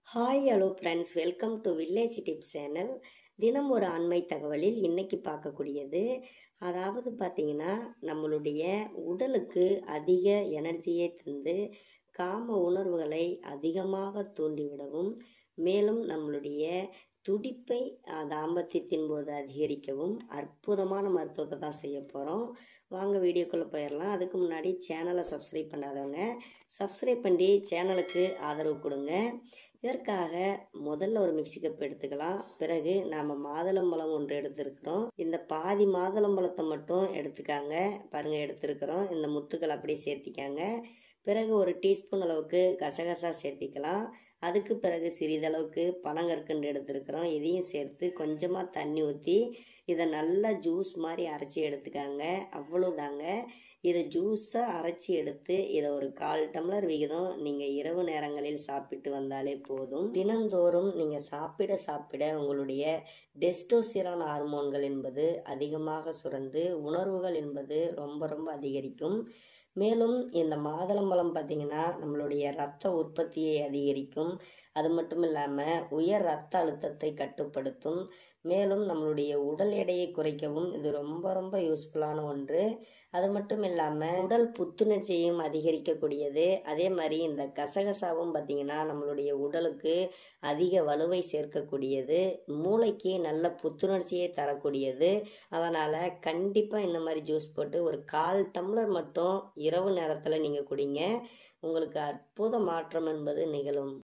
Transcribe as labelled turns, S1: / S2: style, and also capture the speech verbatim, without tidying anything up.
S1: Hi hello friends, welcome to village tips channel. தினம் ஒரு ஆண்மை தகவலில் இன்னைக்கு பார்க்கக்கூடியது, அதாவது பார்த்தீங்கன்னா நம்மளுடைய உடலுக்கு அதிக எனர்ஜியை தந்து காம உணர்வுகளை அதிகமாக தூண்டிவிடவும், மேலும் நம்மளுடைய துடிப்பை அஹ், தாம்பத்தியத்தின் போது அதிகரிக்கவும் அற்புதமான மருத்துவத்தை தான் செய்ய போகிறோம். வாங்க வீடியோக்குள்ளே போயிடலாம். அதுக்கு முன்னாடி சேனலை சப்ஸ்கிரைப் பண்ணாதவங்க சப்ஸ்கிரைப் பண்ணி சேனலுக்கு ஆதரவு கொடுங்க. இதற்காக முதல்ல ஒரு மிக்ஸி கப் எடுத்துக்கலாம். பிறகு நாம் மாதுளம்பழம் ஒன்று எடுத்திருக்கிறோம். இந்த பாதி மாதுளம்பழத்தை மட்டும் எடுத்துக்காங்க. பாருங்க, எடுத்திருக்கிறோம். இந்த முத்துக்கள் அப்படியே சேர்த்திக்காங்க. பிறகு ஒரு டீஸ்பூன் அளவுக்கு கசகசா சேர்த்திக்கலாம். அதுக்கு பிறகு சிறிதளவுக்கு பனங்கற்கண்டு எடுத்திருக்கிறோம். இதையும் சேர்த்து கொஞ்சமாக தண்ணி ஊற்றி இதை நல்லா ஜூஸ் மாதிரி அரைச்சி எடுத்துக்காங்க. அவ்வளோதாங்க. இதை ஜூஸாக அரைச்சி எடுத்து இதை ஒரு கால் டம்ளர் விகிதம் நீங்கள் இரவு நேரங்களில் சாப்பிட்டு வந்தாலே போதும். தினந்தோறும் நீங்கள் சாப்பிட சாப்பிட உங்களுடைய டெஸ்டோஸ்டிரான் ஹார்மோன்கள் என்பது அதிகமாக சுரந்து உணர்வுகள் என்பது ரொம்ப ரொம்ப அதிகரிக்கும். மேலும் இந்த மாதுளம்பழம் பார்த்தீங்கன்னா நம்மளுடைய இரத்த உற்பத்தியை அதிகரிக்கும். அது மட்டும் இல்லாமல் உயர் இரத்த அழுத்தத்தை கட்டுப்படுத்தும். மேலும் நம்மளுடைய உடல் எடையை குறைக்கவும் இது ரொம்ப ரொம்ப யூஸ்ஃபுல்லான ஒன்று. அது மட்டும் இல்லாமல் உடல் புத்துணர்ச்சியையும் அதிகரிக்கக்கூடியது. அதே மாதிரி இந்த கசகசாவும் பார்த்தீங்கன்னா நம்மளுடைய உடலுக்கு அதிக வலுவை சேர்க்கக்கூடியது, மூளைக்கு நல்ல புத்துணர்ச்சியை தரக்கூடியது. அதனால் கண்டிப்பாக இந்த மாதிரி ஜூஸ் போட்டு ஒரு கால் டம்ளர் மட்டும் இரவு நேரத்தில் நீங்கள் குடிங்க. உங்களுக்கு அற்புத மாற்றம் என்பது நிகழும்.